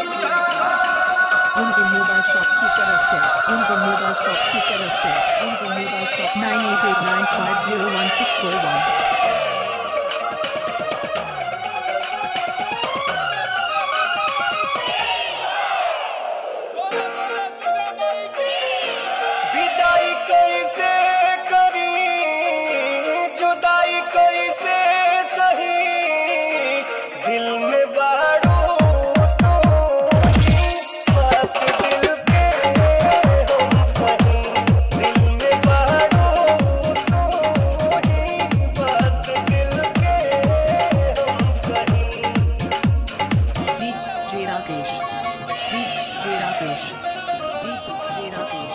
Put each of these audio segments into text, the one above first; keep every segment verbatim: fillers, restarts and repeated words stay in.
उनको mobile shop की तरफ से उनको मोबाइल शॉप की तरफ से उनको mobile shop nine eight eight nine five zero one six four one. विदाई कैसे करी जुदाई कैसे सही दिल में बारू तो ही बात दिल के हम कहीं दिल में बारू तो ही बात दिल के हम कहीं। DJ Rakesh DJ Rakesh DJ Rakesh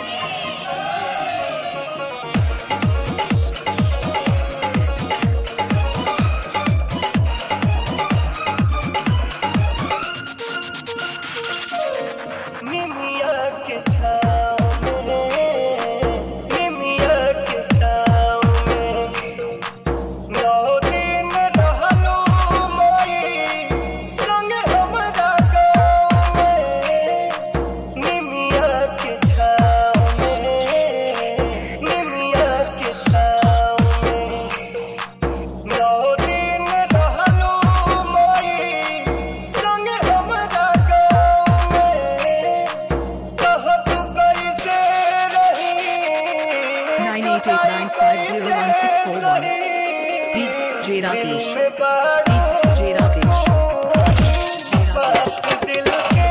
निमिया के छाँव में निमिया के छाँव में नौ दिन रहलू माई संग हमरा गाँव में निमिया के छाँव में निमिया के छाँव में नौ दिन रहलू माई संग हमरा गाँव में कहब कैसे रही nine eight eight nine five zero one six four one. DJ Rakesh में बारू डीजे राकेश बात दिल के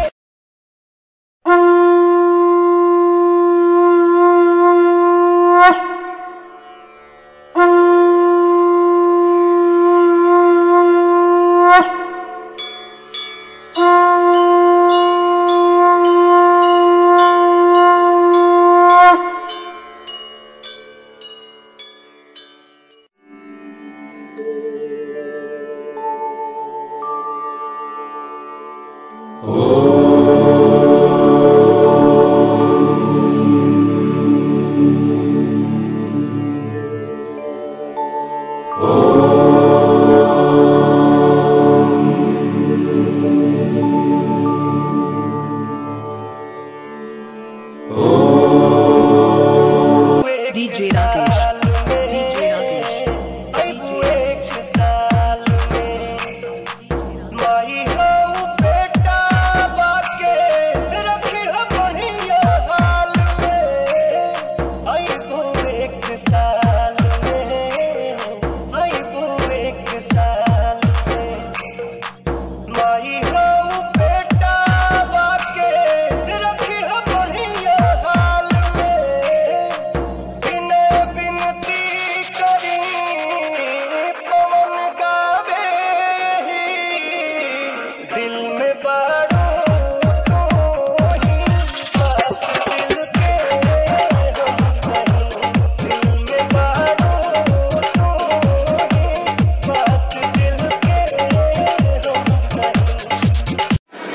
डीजे राकेश डीजे राकेश एक साल में माई हो बेटा बाके रखी हो बढ़िया हाल में आई वो एक साल में आई वो एक साल में माई हो बेटा बाके रखी हो बढ़िया हाल में बिना बिनती करी पवन गावे ही दिल में बारू तो ही बात दिल के हम कहीं दिल में बारू तो ही बात दिल के हम कहीं।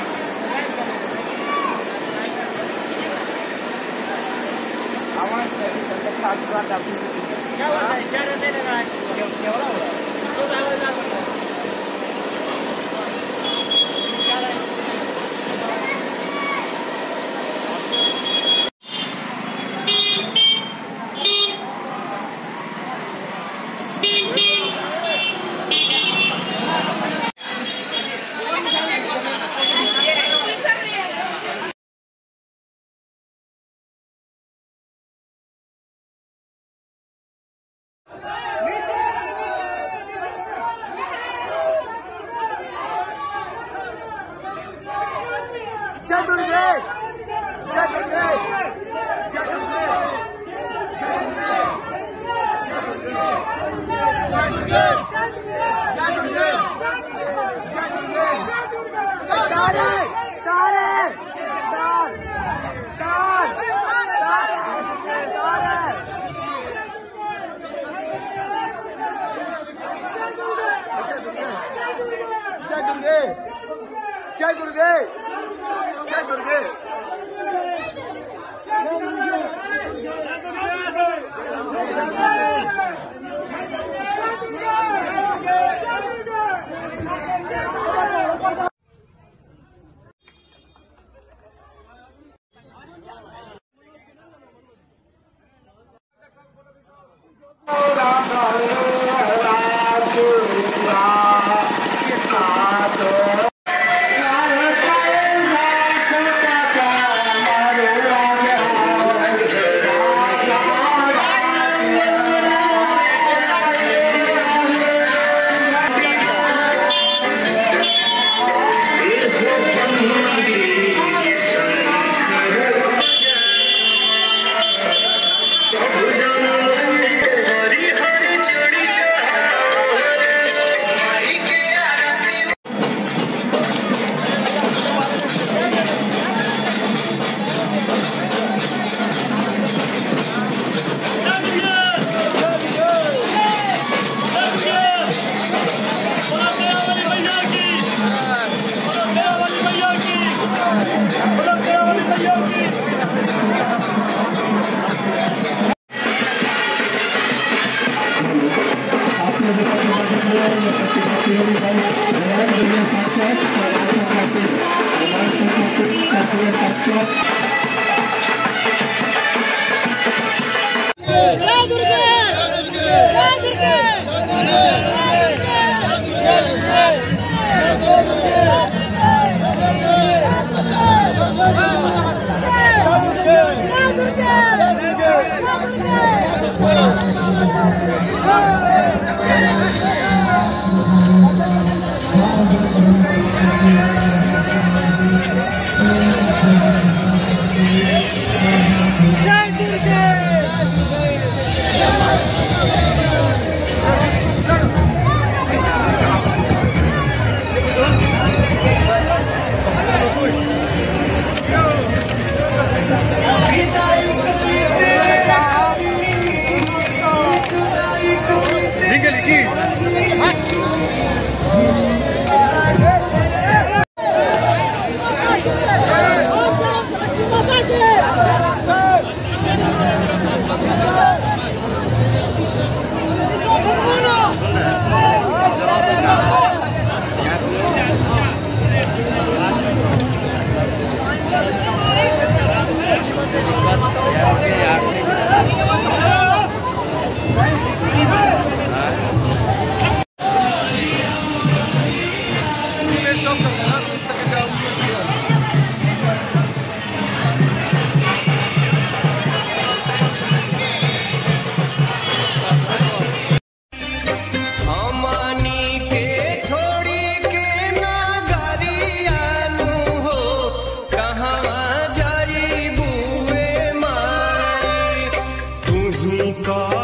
जय दुर्गे जय दुर्गे जय दुर्गे जय दुर्गे जय दुर्गे जय दुर्गे तारे तारे तार तार तारे जय दुर्गे जय दुर्गे जय दुर्गे स्वीकार